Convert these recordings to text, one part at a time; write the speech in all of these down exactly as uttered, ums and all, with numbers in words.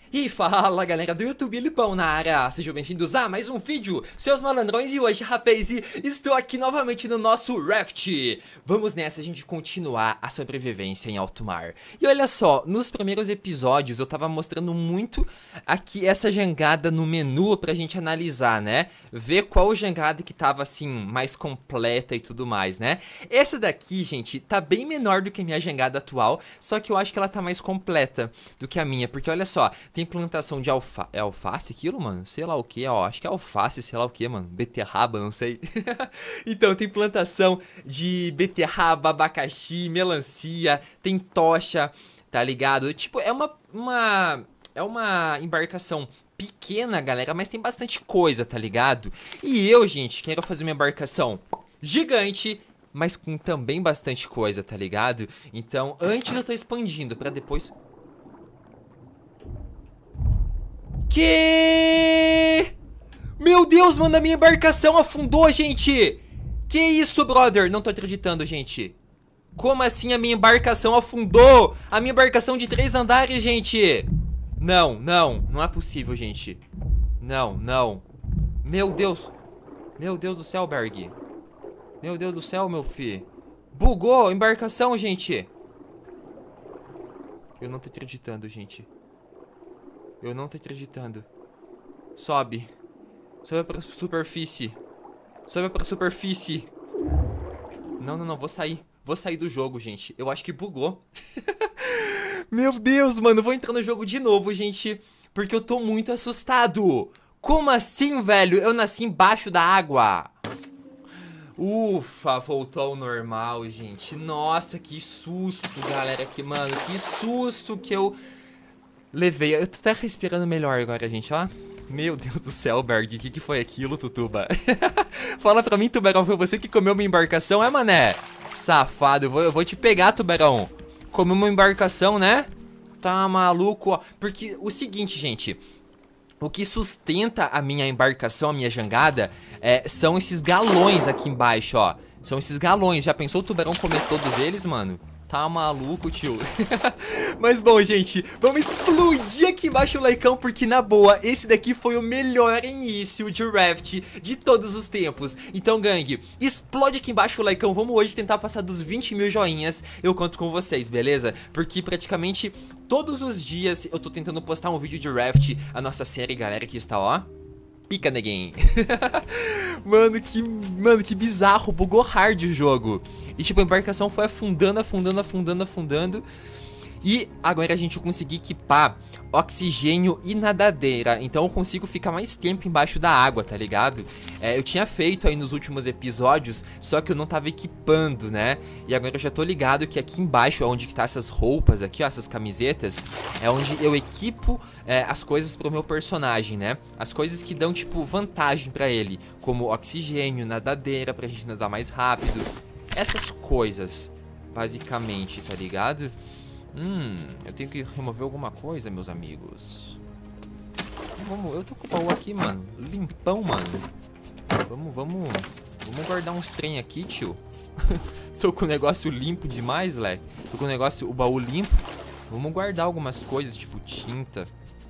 E fala galera do YouTube, Lipão na área, sejam bem-vindos a mais um vídeo, seus malandrões, e hoje, rapaz, estou aqui novamente no nosso Raft. Vamos nessa, a gente continuar a sobrevivência em alto mar. E olha só, nos primeiros episódios eu tava mostrando muito aqui essa jangada no menu pra gente analisar, né? Ver qual jangada que tava assim, mais completa e tudo mais, né? Essa daqui, gente, tá bem menor do que a minha jangada atual, só que eu acho que ela tá mais completa do que a minha, porque olha só, tem plantação de alfa... É alface aquilo, mano? Sei lá o que, ó. Acho que é alface, sei lá o que, mano. Beterraba, não sei. Então, tem plantação de beterraba, abacaxi, melancia, tem tocha, tá ligado? Tipo, é uma... uma... É uma embarcação pequena, galera, mas tem bastante coisa, tá ligado? E eu, gente, quero fazer uma embarcação gigante, mas com também bastante coisa, tá ligado? Então, antes eu tô expandindo, pra depois... Que? Meu Deus, mano, a minha embarcação afundou, gente. Que isso, brother? Não tô acreditando, gente. Como assim a minha embarcação afundou? A minha embarcação de três andares, gente. Não, não, não é possível, gente. Não, não. Meu Deus. Meu Deus do céu, Berg. Meu Deus do céu, meu filho. Bugou a embarcação, gente. Eu não tô acreditando, gente. Eu não tô acreditando. Sobe. Sobe pra superfície. Sobe pra superfície. Não, não, não. Vou sair. Vou sair do jogo, gente. Eu acho que bugou. Meu Deus, mano. Vou entrar no jogo de novo, gente. Porque eu tô muito assustado. Como assim, velho? Eu nasci embaixo da água. Ufa, voltou ao normal, gente. Nossa, que susto, galera. Que, mano, que susto que eu... levei, eu tô até respirando melhor agora, gente, ó. Meu Deus do céu, Berg, o que, que foi aquilo, Tutuba? Fala pra mim, Tubarão, foi você que comeu minha embarcação, é, mané? Safado, eu vou, eu vou te pegar, Tubarão. Comeu uma embarcação, né? Tá maluco, ó. Porque o seguinte, gente... O que sustenta a minha embarcação, a minha jangada, é, são esses galões aqui embaixo, ó. São esses galões. Já pensou o Tubarão comer todos eles, mano? Tá maluco, tio. Mas bom, gente, vamos explodir aqui embaixo o likeão, porque na boa, esse daqui foi o melhor início de Raft de todos os tempos. Então, gangue, explode aqui embaixo o likeão. Vamos hoje tentar passar dos vinte mil joinhas. Eu conto com vocês, beleza? Porque praticamente todos os dias eu tô tentando postar um vídeo de Raft, a nossa série, galera, que está, ó, pica, neguinho. Mano, que, mano, que bizarro, bugou hard o jogo. E tipo, a embarcação foi afundando, afundando, afundando, afundando. E agora a gente conseguiu equipar oxigênio e nadadeira. Então eu consigo ficar mais tempo embaixo da água, tá ligado? É, eu tinha feito aí nos últimos episódios, só que eu não tava equipando, né? E agora eu já tô ligado que aqui embaixo, onde que tá essas roupas aqui, ó, essas camisetas, é onde eu equipo é, as coisas pro meu personagem, né? As coisas que dão, tipo, vantagem pra ele, como oxigênio, nadadeira, pra gente nadar mais rápido. Essas coisas, basicamente, tá ligado? Hum, eu tenho que remover alguma coisa, meus amigos. Vamos, eu tô com o baú aqui, mano. Limpão, mano. Vamos, vamos... Vamos guardar uns trem aqui, tio. Tô com o negócio limpo demais, leque. Tô com o negócio, o baú limpo. Vamos guardar algumas coisas, tipo tinta,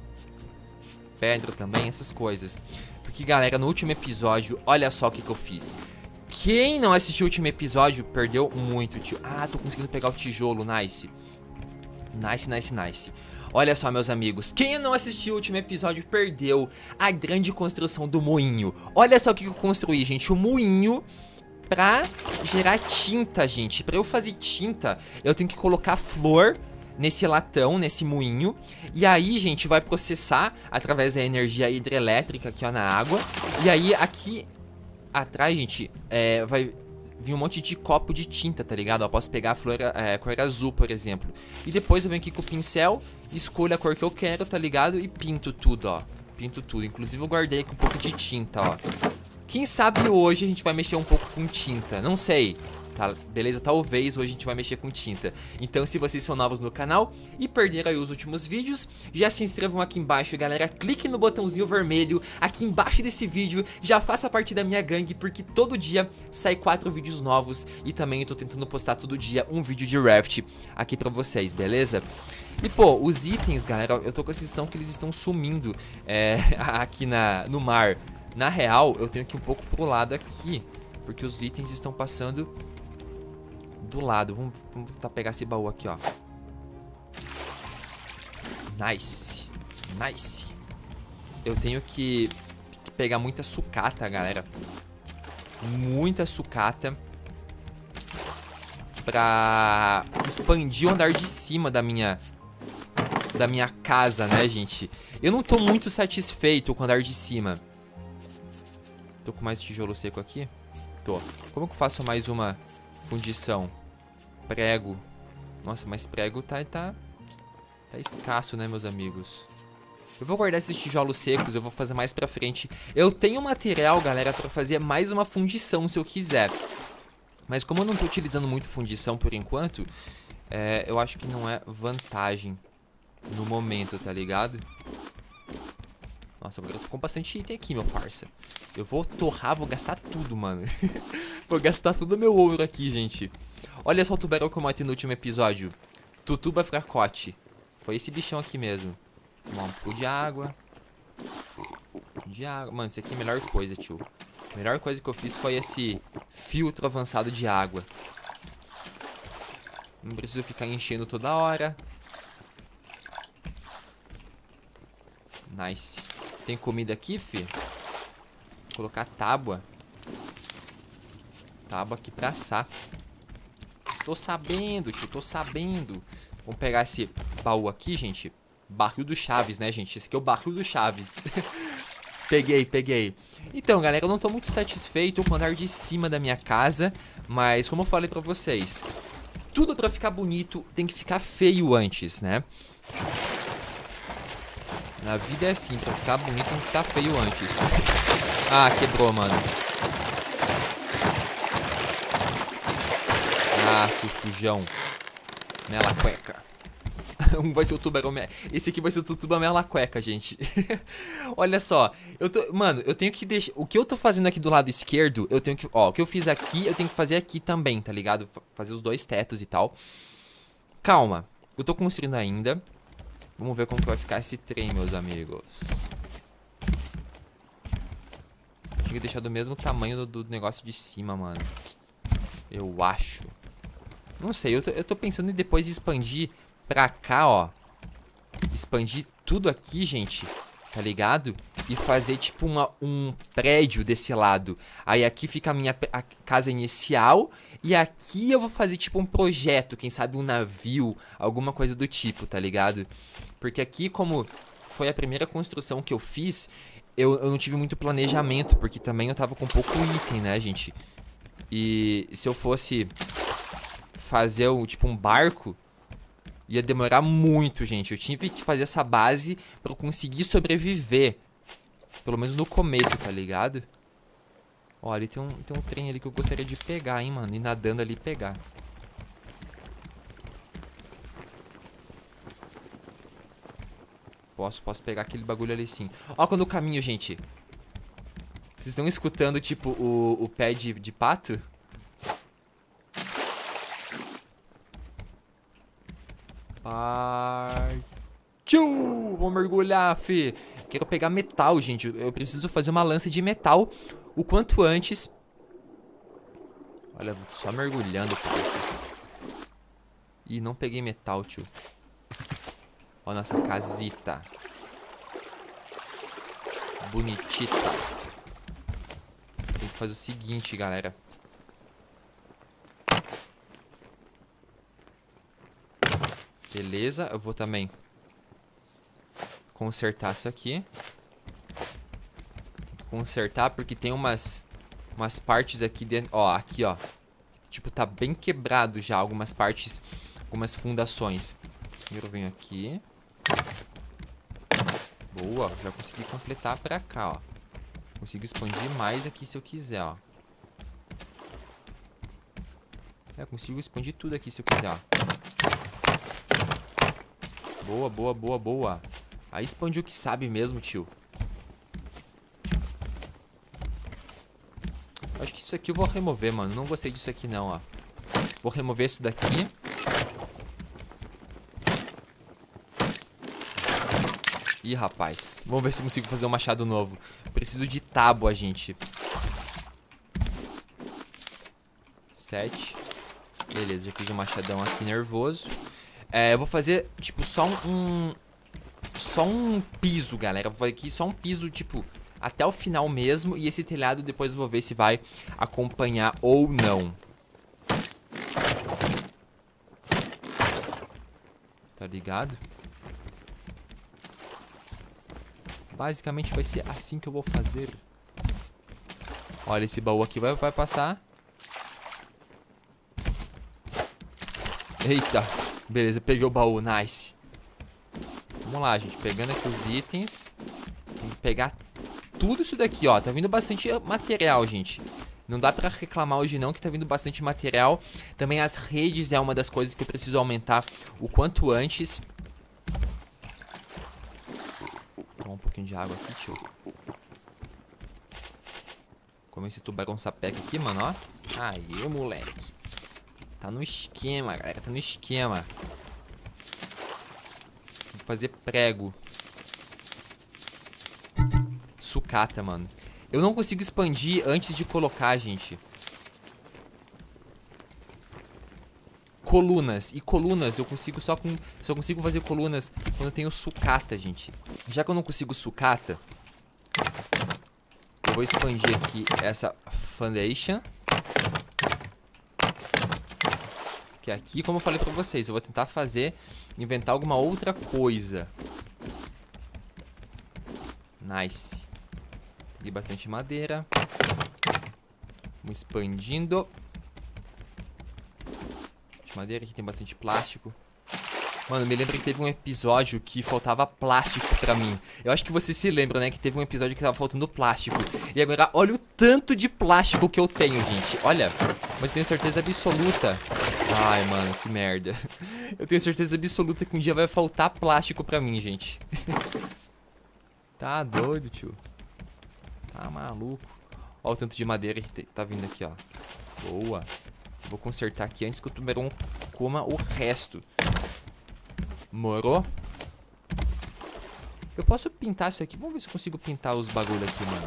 pedra também, essas coisas. Porque, galera, no último episódio, olha só o que que eu fiz. Quem não assistiu o último episódio perdeu muito, tio. Ah, tô conseguindo pegar o tijolo, nice. Nice, nice, nice. Olha só, meus amigos, quem não assistiu o último episódio perdeu a grande construção do moinho. Olha só o que eu construí, gente. O moinho pra gerar tinta, gente. Pra eu fazer tinta, eu tenho que colocar flor nesse latão, nesse moinho. E aí, gente, vai processar através da energia hidrelétrica aqui, ó, na água. E aí, aqui atrás, gente, é, vai... vi um monte de copo de tinta, tá ligado? Eu posso pegar a flor, é, cor azul, por exemplo. E depois eu venho aqui com o pincel, escolho a cor que eu quero, tá ligado? E pinto tudo, ó. Pinto tudo. Inclusive eu guardei aqui um pouco de tinta, ó. Quem sabe hoje a gente vai mexer um pouco com tinta. Não sei, tá? Beleza? Talvez hoje a gente vai mexer com tinta. Então, se vocês são novos no canal e perderam aí os últimos vídeos, já se inscrevam aqui embaixo, galera. Clique no botãozinho vermelho aqui embaixo desse vídeo. Já faça parte da minha gangue, porque todo dia sai quatro vídeos novos. E também eu tô tentando postar todo dia um vídeo de raft aqui pra vocês, beleza? E, pô, os itens, galera, eu tô com a sensação que eles estão sumindo é, aqui na, no mar. Na real, eu tenho que ir um pouco pro lado aqui, porque os itens estão passando do lado. Vamos, vamos tentar pegar esse baú aqui, ó. Nice. Nice. Eu tenho que, que pegar muita sucata, galera. Muita sucata. Pra expandir o andar de cima da minha... Da minha casa, né, gente? Eu não tô muito satisfeito com o andar de cima. Tô com mais tijolo seco aqui? Tô. Como que eu faço mais uma fundição? Prego. Nossa, mas prego tá, tá, tá escasso, né, meus amigos? Eu vou guardar esses tijolos secos, eu vou fazer mais pra frente. Eu tenho material, galera, pra fazer mais uma fundição, se eu quiser. Mas como eu não tô utilizando muito fundição por enquanto, é, eu acho que não é vantagem no momento, tá ligado? Nossa, agora eu tô com bastante item aqui, meu parça. Eu vou torrar, vou gastar tudo, mano. Vou gastar todo o meu ouro aqui, gente. Olha só o tubarão que eu matei no último episódio. Tutuba fracote. Foi esse bichão aqui mesmo. Vamos um pouco de água. De água. Mano, isso aqui é a melhor coisa, tio. A melhor coisa que eu fiz foi esse filtro avançado de água. Não preciso ficar enchendo toda hora. Nice. Tem comida aqui, fi? Vou colocar tábua. Tábua aqui pra assar. Tô sabendo, tio. Tô sabendo. Vamos pegar esse baú aqui, gente. Barril do Chaves, né, gente? Esse aqui é o barril do Chaves. Peguei, peguei. Então, galera, eu não tô muito satisfeito com o andar de cima da minha casa. Mas, como eu falei pra vocês, tudo pra ficar bonito tem que ficar feio antes, né? Na vida é assim, pra ficar bonito tem que ficar feio antes. Ah, quebrou, mano. Ah, seu sujão. Mela cueca. Um vai ser o tubarão. Esse aqui vai ser o tutuba mela cueca, gente. Olha só. Eu tô... Mano, eu tenho que deixar... O que eu tô fazendo aqui do lado esquerdo, eu tenho que... Ó, o que eu fiz aqui, eu tenho que fazer aqui também, tá ligado? Fazer os dois tetos e tal. Calma. Eu tô construindo ainda. Vamos ver como que vai ficar esse trem, meus amigos. Tinha que deixar do mesmo tamanho do, do negócio de cima, mano. Eu acho. Não sei, eu tô, eu tô pensando em depois expandir pra cá, ó. Expandir tudo aqui, gente. Tá ligado? E fazer tipo uma, um prédio desse lado. Aí aqui fica a minha a casa inicial. E aqui eu vou fazer tipo um projeto. Quem sabe um navio. Alguma coisa do tipo, tá ligado? Porque aqui, como foi a primeira construção que eu fiz, eu, eu não tive muito planejamento. Porque também eu tava com pouco item, né, gente? E se eu fosse fazer um, tipo um barco, ia demorar muito, gente. Eu tive que fazer essa base pra eu conseguir sobreviver. Pelo menos no começo, tá ligado? Ó, ali tem um, tem um trem ali que eu gostaria de pegar, hein, mano. Ir nadando ali e pegar. Posso, posso pegar aquele bagulho ali sim. Ó, quando eu caminho, gente. Vocês estão escutando, tipo, o, o pé de, de pato? Partiu! Vamos mergulhar, fi. Quero pegar metal, gente. Eu preciso fazer uma lança de metal o quanto antes. Olha, só mergulhando por isso. Ih, não peguei metal, tio. Ó, nossa casita. Bonitita. Tem que fazer o seguinte, galera. Beleza, eu vou também consertar isso aqui. Consertar porque tem umas umas partes aqui dentro, ó, aqui, ó. Tipo, tá bem quebrado já algumas partes, algumas fundações. Primeiro eu venho aqui. Boa, já consegui completar pra cá, ó. Consigo expandir mais aqui se eu quiser, ó. É, eu consigo expandir tudo aqui se eu quiser, ó. Boa, boa, boa, boa. Aí expande o que sabe mesmo, tio. Acho que isso aqui eu vou remover, mano. Não gostei disso aqui, não, ó. Vou remover isso daqui. Ih, rapaz. Vamos ver se eu consigo fazer um machado novo. Preciso de tábua, gente. Sete. Beleza, já fiz um machadão aqui nervoso. É, eu vou fazer, tipo, só um... Só um piso, galera. Vou fazer aqui só um piso, tipo, até o final mesmo. E esse telhado depois eu vou ver se vai acompanhar ou não. Tá ligado? Basicamente vai ser assim que eu vou fazer. Olha, esse baú aqui vai, vai passar. Eita. Beleza, peguei o baú, nice. Vamos lá, gente, pegando aqui os itens. Tem que pegar tudo isso daqui, ó. Tá vindo bastante material, gente. Não dá pra reclamar hoje não, que tá vindo bastante material. Também as redes é uma das coisas que eu preciso aumentar o quanto antes. Tomar um pouquinho de água aqui, tio. Comer esse tubarão sapeca aqui, mano, ó. Aí, moleque. Tá no esquema, galera. Tá no esquema. Vou fazer prego. Sucata, mano. Eu não consigo expandir antes de colocar, gente. Colunas. E colunas eu consigo só com... Só consigo fazer colunas quando eu tenho sucata, gente. Já que eu não consigo sucata, eu vou expandir aqui essa foundation. Que aqui, como eu falei pra vocês, eu vou tentar fazer... Inventar alguma outra coisa. Nice. Peguei bastante madeira. Vamos expandindo. Madeira, aqui tem bastante plástico. Mano, me lembra que teve um episódio que faltava plástico pra mim. Eu acho que vocês se lembram, né? Que teve um episódio que tava faltando plástico. E agora, olha o tanto de plástico que eu tenho, gente. Olha, mas eu tenho certeza absoluta. Ai, mano, que merda. Eu tenho certeza absoluta que um dia vai faltar plástico pra mim, gente. Tá doido, tio. Tá maluco. Olha o tanto de madeira que tá vindo aqui, ó. Boa. Vou consertar aqui antes que o tubarão coma o resto. Morou? Eu posso pintar isso aqui? Vamos ver se eu consigo pintar os bagulho aqui, mano.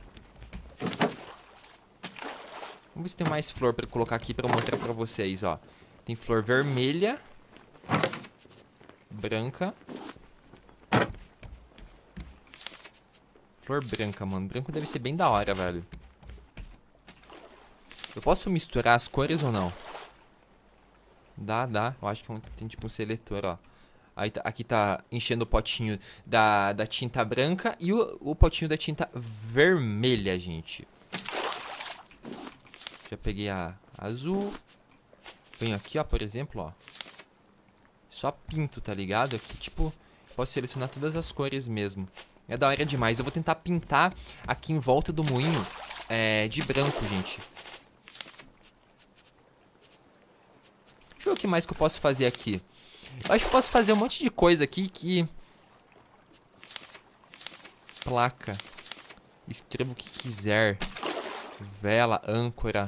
Vamos ver se tem mais flor pra colocar aqui pra eu mostrar pra vocês, ó. Tem flor vermelha. Branca. Flor branca, mano. Branco deve ser bem da hora, velho. Eu posso misturar as cores ou não? Dá, dá. Eu acho que tem tipo um seletor, ó. Aí tá, aqui tá enchendo o potinho da, da tinta branca e o, o potinho da tinta vermelha, gente. Já peguei a azul. Venho aqui, ó, por exemplo, ó. Só pinto, tá ligado? Aqui, tipo, posso selecionar todas as cores mesmo. É da hora demais. Eu vou tentar pintar aqui em volta do moinho é, de branco, gente. Deixa eu ver o que mais que eu posso fazer aqui. Eu acho que eu posso fazer um monte de coisa aqui que... Placa. Escreva o que quiser. Vela, âncora.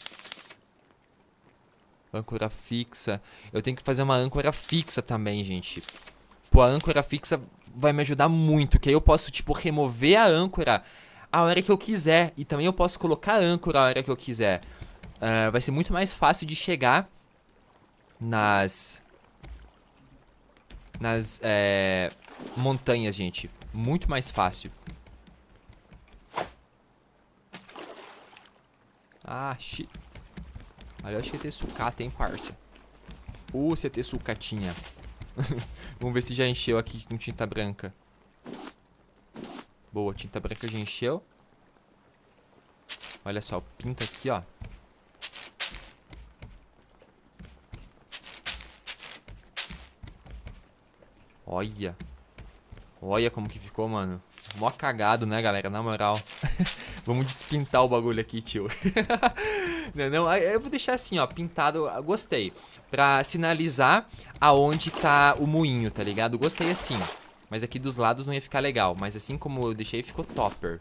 Âncora fixa. Eu tenho que fazer uma âncora fixa também, gente. Pô, a âncora fixa vai me ajudar muito. Que aí eu posso, tipo, remover a âncora a hora que eu quiser. E também eu posso colocar a âncora a hora que eu quiser. Uh, vai ser muito mais fácil de chegar nas... Nas, é... montanhas, gente. Muito mais fácil. Ah, shit. Olha, eu acho que ia ter sucata, hein, parça. Uh, C T sucatinha. Vamos ver se já encheu aqui com tinta branca. Boa, tinta branca já encheu. Olha só, pinta aqui, ó. Olha. Olha como que ficou, mano. Mó cagado, né, galera? Na moral. Vamos despintar o bagulho aqui, tio. Não, não, eu vou deixar assim, ó, pintado, gostei. Pra sinalizar aonde tá o moinho, tá ligado? Gostei assim. Mas aqui dos lados não ia ficar legal. Mas assim como eu deixei, ficou topper.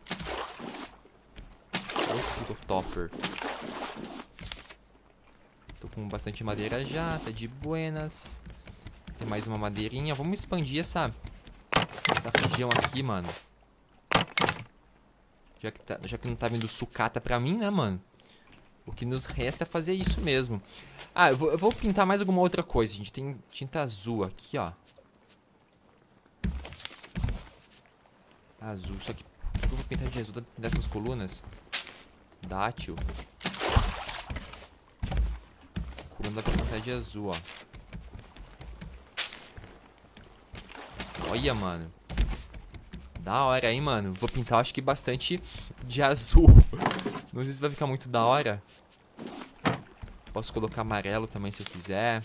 Nossa, ficou topper. Tô com bastante madeira já, tá de buenas. Tem mais uma madeirinha. Vamos expandir essa, essa região aqui, mano. Já que, tá, já que não tá vindo sucata pra mim, né, mano? O que nos resta é fazer isso mesmo. Ah, eu vou, eu vou pintar mais alguma outra coisa, gente. Tem tinta azul aqui, ó. Azul. Só que eu vou pintar de azul dessas colunas. Dátil. Coluna dá pra pintar de azul, ó. Olha, mano. Da hora, hein, mano. Vou pintar, acho que bastante de azul. Não sei se vai ficar muito da hora. Posso colocar amarelo também se eu quiser.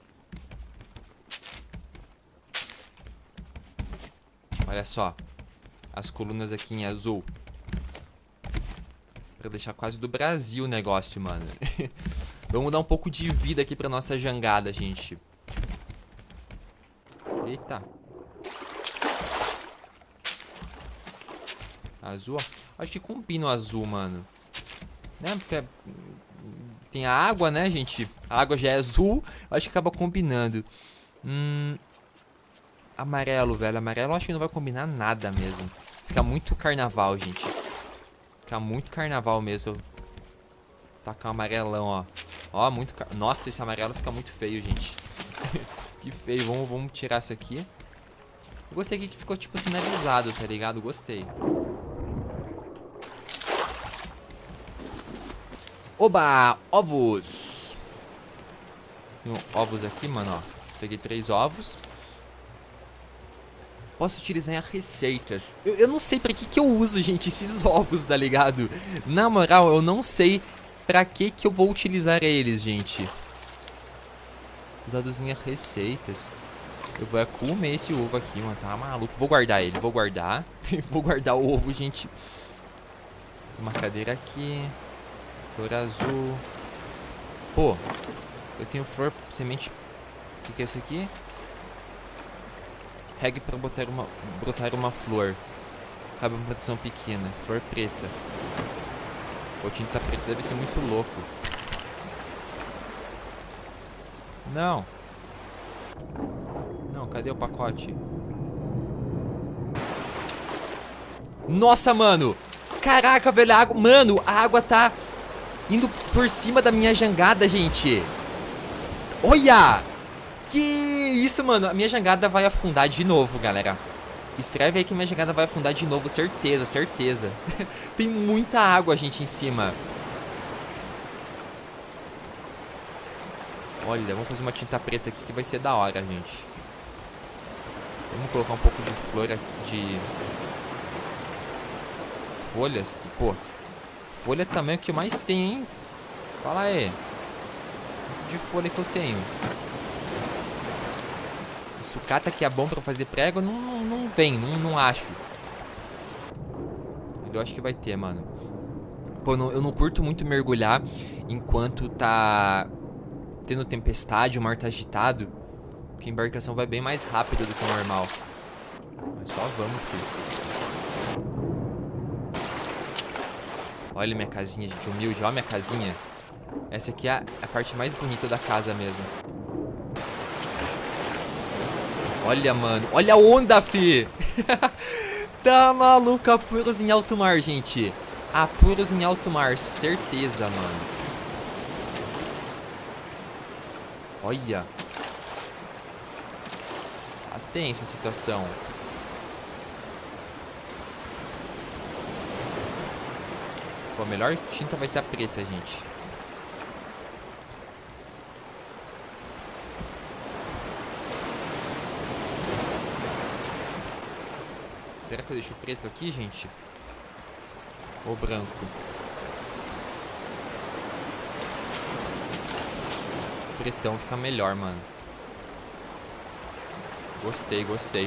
Olha só. As colunas aqui em azul. Pra deixar quase do Brasil o negócio, mano. Vamos dar um pouco de vida aqui pra nossa jangada, gente. Eita. Azul, ó. Acho que combina o azul, mano. Né? Porque tem a água, né, gente? A água já é azul. Acho que acaba combinando. Hum... Amarelo, velho. Amarelo eu acho que não vai combinar nada mesmo. Fica muito carnaval, gente. Fica muito carnaval mesmo. Tacar um amarelão, ó. Ó, muito... Car... Nossa, esse amarelo fica muito feio, gente. Que feio. Vamos, vamos tirar isso aqui. Eu gostei aqui que ficou, tipo, sinalizado, tá ligado? Gostei. Oba! Ovos! Tem ovos aqui, mano, ó. Peguei três ovos. Posso utilizar em receitas. Eu, eu não sei pra que que eu uso, gente, esses ovos, tá ligado? Na moral, eu não sei pra que que eu vou utilizar eles, gente. Usados em receitas. Eu vou comer esse ovo aqui, mano. Tá maluco. Vou guardar ele, vou guardar. Vou guardar o ovo, gente. Uma cadeira aqui. Flor azul. Pô, eu tenho flor, semente. O que, que é isso aqui? Regue para botar uma, brotar uma flor. Cabe uma plantação pequena. Flor preta. O tinta preta deve ser muito louco. Não. Não, cadê o pacote? Nossa, mano. Caraca, velho, a água... Mano, a água tá indo por cima da minha jangada, gente. Olha! Que isso, mano. A minha jangada vai afundar de novo, galera. Escreve aí que minha jangada vai afundar de novo. Certeza, certeza. Tem muita água, gente, em cima. Olha, vamos fazer uma tinta preta aqui que vai ser da hora, gente. Vamos colocar um pouco de flor aqui, de... folhas. Que, pô, folha também é o que mais tem, hein? Fala aí. Quanto de folha que eu tenho? Sucata que é bom pra fazer prego, não, não, não vem, não, não acho. Eu acho que vai ter, mano. Pô, não, eu não curto muito mergulhar enquanto tá tendo tempestade, o mar tá agitado. Porque a embarcação vai bem mais rápido do que o normal. Mas só vamos, filho. Olha minha casinha, gente, humilde. Olha minha casinha. Essa aqui é a, a parte mais bonita da casa mesmo. Olha, mano. Olha a onda, fi. Tá maluco. Apuros em alto mar, gente. Apuros em alto mar. Certeza, mano. Olha. Tá tensa a situação. Pô, a melhor tinta vai ser a preta, gente. Será que eu deixo preto aqui, gente? Ou branco? Pretão fica melhor, mano. Gostei, gostei.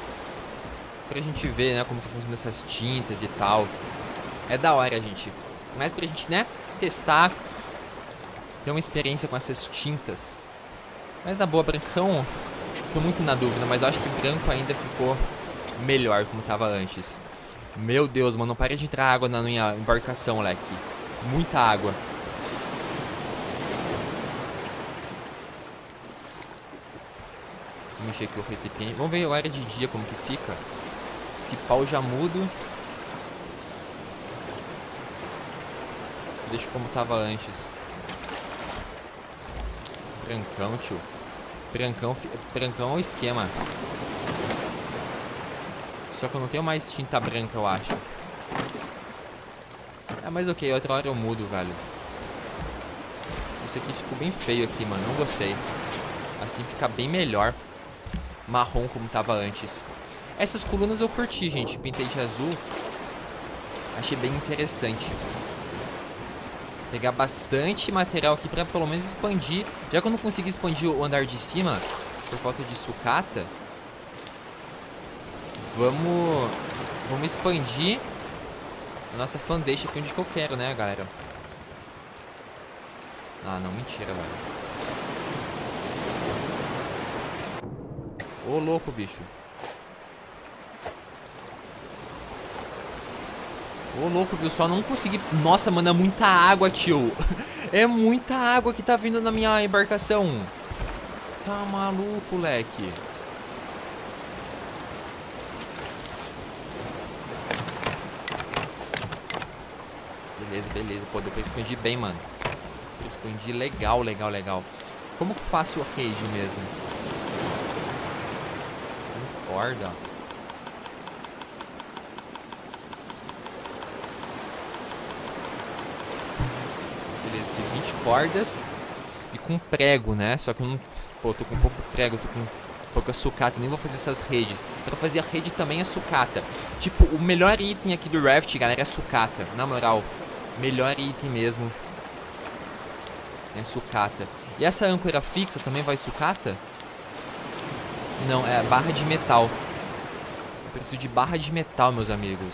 Pra gente ver, né, como que funciona essas tintas e tal. É da hora, gente. Mas pra gente, né, testar, ter uma experiência com essas tintas. Mas na boa, brancão, tô muito na dúvida, mas eu acho que branco ainda ficou melhor como tava antes. Meu Deus, mano, não para de entrar água na minha embarcação, moleque. Muita água. Vamos mexer aqui o recipiente. Vamos ver a hora de dia como que fica. Esse pau já mudo. Deixa como tava antes. Brancão, tio. Brancão, brancão é o esquema. Só que eu não tenho mais tinta branca, eu acho. É, mas ok, outra hora eu mudo, velho. Isso aqui ficou bem feio aqui, mano. Não gostei. Assim fica bem melhor. Marrom como tava antes. Essas colunas eu curti, gente. Pintei de azul. Achei bem interessante. Pegar bastante material aqui pra pelo menos expandir. Já que eu não consegui expandir o andar de cima por falta de sucata, Vamos... Vamos expandir a nossa foundation aqui onde que eu quero, né, galera? Ah, não, mentira, velho. Ô, louco, bicho. Ô, louco, viu? Só não consegui... Nossa, mano, é muita água, tio. É muita água que tá vindo na minha embarcação. Tá maluco, leque. Beleza, beleza. Pô, deu pra expandir bem, mano. Deu pra expandir legal, legal, legal. Como que eu faço o raid mesmo? Com corda. Beleza, fiz vinte cordas. E com prego, né? Só que eu não... Pô, tô com pouco prego, tô com pouca sucata. Nem vou fazer essas redes. Pra fazer a rede também é sucata. Tipo, o melhor item aqui do raft, galera, é sucata. Na moral. Melhor item mesmo. É sucata. E essa âncora fixa também vai sucata? Não, é barra de metal. Eu preciso de barra de metal, meus amigos.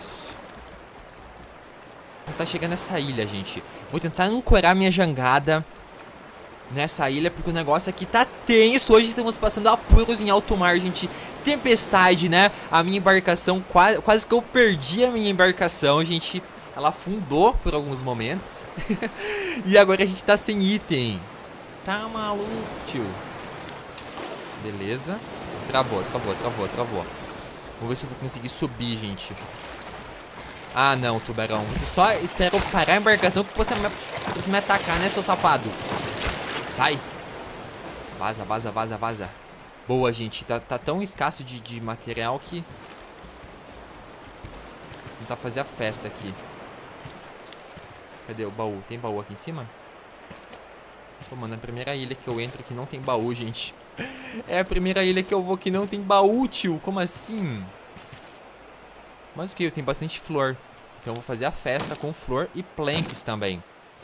Vou tentar chegar nessa ilha, gente. Vou tentar ancorar minha jangada nessa ilha, porque o negócio aqui tá tenso. Hoje estamos passando apuros em alto mar, gente. Tempestade, né? A minha embarcação, quase, quase que eu perdi a minha embarcação, gente. Ela afundou por alguns momentos. E agora a gente tá sem item. Tá maluco, tio. Beleza. Travou, travou, travou, travou. Vamos ver se eu vou conseguir subir, gente. Ah, não, tubarão. Você só espera eu parar a embarcação que você me, você me atacar, né, seu safado? Sai. Vaza, vaza, vaza, vaza. Boa, gente. Tá, tá tão escasso de, de material que... Vou tentar fazer a festa aqui. Cadê o baú? Tem baú aqui em cima? Pô, mano, é a primeira ilha que eu entro que não tem baú, gente. É a primeira ilha que eu vou que não tem baú, tio. Como assim? Mas o que? Tem bastante flor. Então eu vou fazer a festa com flor e planks também.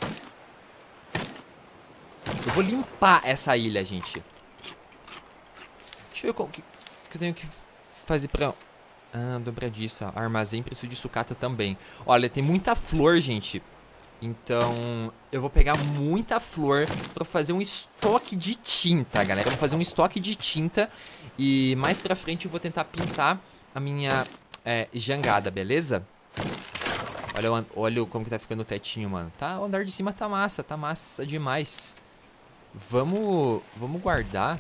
Eu vou limpar essa ilha, gente. Deixa eu ver o que, que eu tenho que fazer pra... Ah, dobradiça. Armazém, preciso de sucata também. Olha, tem muita flor, gente. Então, eu vou pegar muita flor pra fazer um estoque de tinta, galera. Eu vou fazer um estoque de tinta e mais pra frente eu vou tentar pintar a minha é, jangada, beleza? Olha, olha como que tá ficando o tetinho, mano. Tá, o andar de cima tá massa, tá massa demais. Vamos, vamos guardar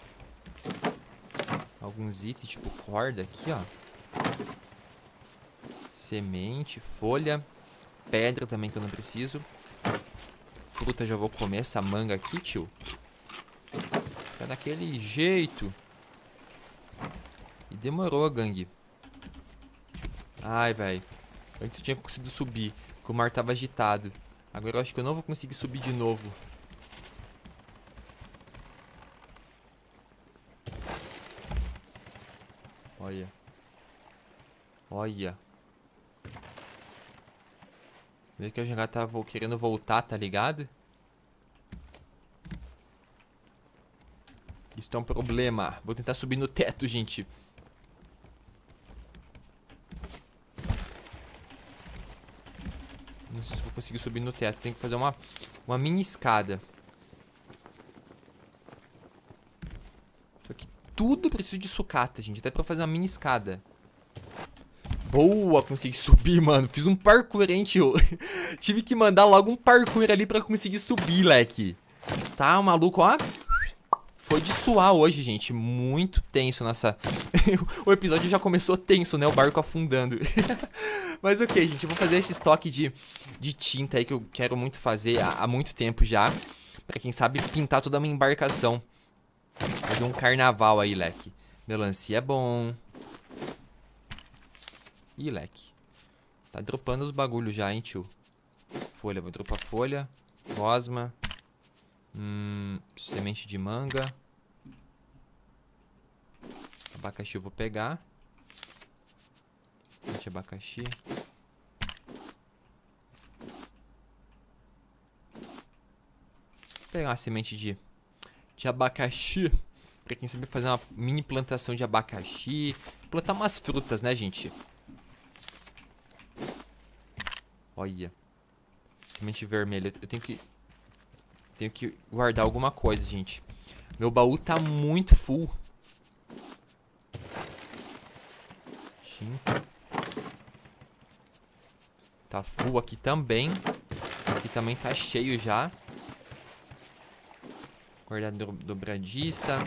alguns itens, tipo corda aqui, ó. Semente, folha... Pedra também que eu não preciso. Fruta já vou comer. Essa manga aqui, tio. Fica daquele jeito. E demorou, gangue. Ai, velho. Antes eu tinha conseguido subir, porque o mar tava agitado. Agora eu acho que eu não vou conseguir subir de novo. Olha. Olha. Meio que a jangada tava querendo voltar, tá ligado? Isso é um problema. Vou tentar subir no teto, gente. Não sei se vou conseguir subir no teto. Tem que fazer uma, uma mini escada. Só que tudo eu preciso de sucata, gente. Até pra fazer uma mini escada. Boa, consegui subir, mano. Fiz um parkour, hein, tio. Tive que mandar logo um parkour ali pra conseguir subir, leque. Tá, o maluco, ó. Foi de suar hoje, gente. Muito tenso nessa... O episódio já começou tenso, né? O barco afundando. Mas ok, gente. Eu vou fazer esse estoque de, de tinta aí que eu quero muito fazer há, há muito tempo já. Pra quem sabe pintar toda uma embarcação. Fazer um carnaval aí, leque. Melancia é bom. Ih, leque. Tá dropando os bagulhos já, hein, tio. Folha, vou dropar folha. Gosma. Hum, semente de manga. Abacaxi eu vou pegar. Semente de abacaxi. Vou pegar uma semente de, de abacaxi. Pra quem sabe fazer uma mini plantação de abacaxi. Plantar umas frutas, né, gente? Olha. Semente vermelha. Eu tenho que... Tenho que guardar alguma coisa, gente. Meu baú tá muito full. Cinco. Tá full aqui também. Aqui também tá cheio já. Guardar do, dobradiça.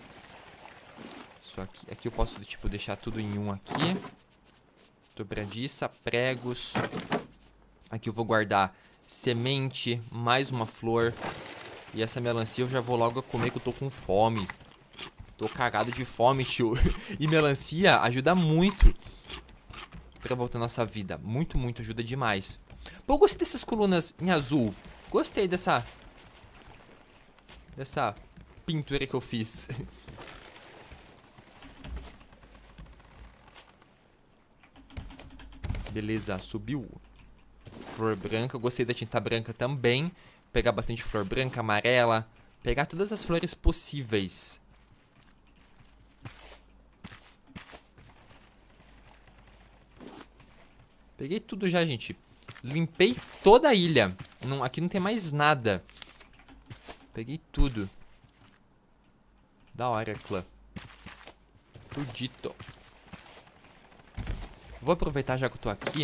Isso aqui. Aqui eu posso, tipo, deixar tudo em um aqui. Dobradiça, pregos. Aqui eu vou guardar semente, mais uma flor. E essa melancia eu já vou logo comer que eu tô com fome. Tô cagado de fome, tio. E melancia ajuda muito pra voltar a nossa vida. Muito, muito, ajuda demais. Pô, eu gostei dessas colunas em azul. Gostei dessa... Dessa pintura que eu fiz. Beleza, subiu. Flor branca, eu gostei da tinta branca também. Pegar bastante flor branca, amarela. Pegar todas as flores possíveis. Peguei tudo já, gente. Limpei toda a ilha. Não, aqui não tem mais nada. Peguei tudo. Da hora, clã. Tudito. Vou aproveitar já que eu tô aqui.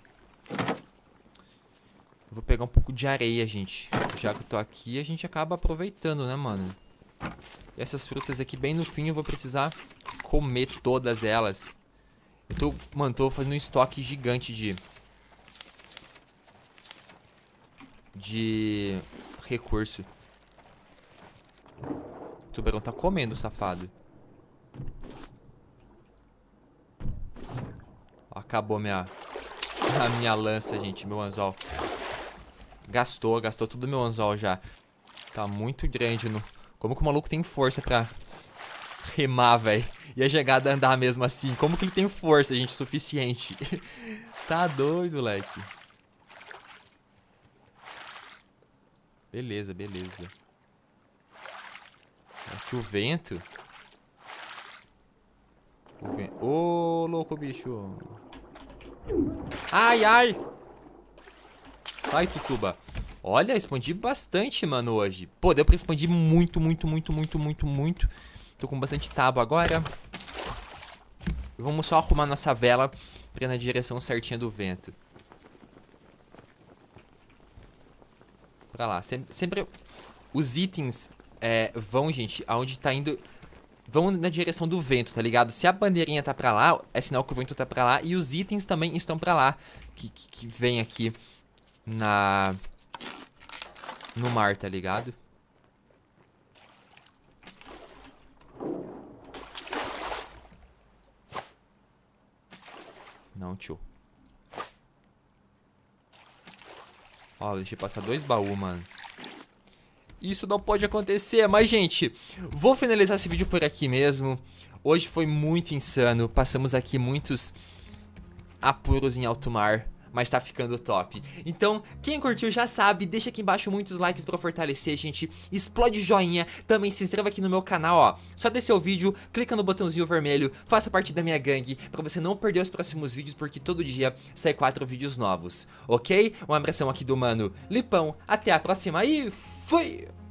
Vou pegar um pouco de areia, gente. Já que eu tô aqui, a gente acaba aproveitando, né, mano? E essas frutas aqui, bem no fim, eu vou precisar comer todas elas. Eu tô, mano, tô fazendo um estoque gigante de... De... recurso. O tubarão tá comendo, safado. Acabou minha... A minha lança, gente, meu anzol. Gastou, gastou tudo meu anzol já. Tá muito grande. No... Como que o maluco tem força pra remar, velho? E a jogada andar mesmo assim. Como que ele tem força, gente, suficiente? Tá doido, moleque. Beleza, beleza. Aqui o vento. O vento. Ô, louco, bicho. Ai, ai. Sai, Tutuba. Olha, expandi bastante, mano, hoje. Pô, deu pra expandir muito, muito, muito, muito, muito, muito. Tô com bastante tábua agora. Vamos só arrumar nossa vela pra ir na direção certinha do vento. Pra lá. Sempre, sempre os itens é, vão, gente, aonde tá indo... Vão na direção do vento, tá ligado? Se a bandeirinha tá pra lá, é sinal que o vento tá pra lá. E os itens também estão pra lá. Que, que, que vem aqui na... No mar, tá ligado? Não, tio. Ó, deixei passar dois baús, mano. Isso não pode acontecer, mas, gente, vou finalizar esse vídeo por aqui mesmo. Hoje foi muito insano. Passamos aqui muitos apuros em alto mar. mas tá ficando top. Então, quem curtiu já sabe, deixa aqui embaixo muitos likes pra fortalecer, gente. Explode o joinha, também se inscreva aqui no meu canal, ó. Só descer o vídeo, clica no botãozinho vermelho, faça parte da minha gangue, pra você não perder os próximos vídeos, porque todo dia sai quatro vídeos novos, ok? Um abração aqui do mano Lipão, até a próxima e fui!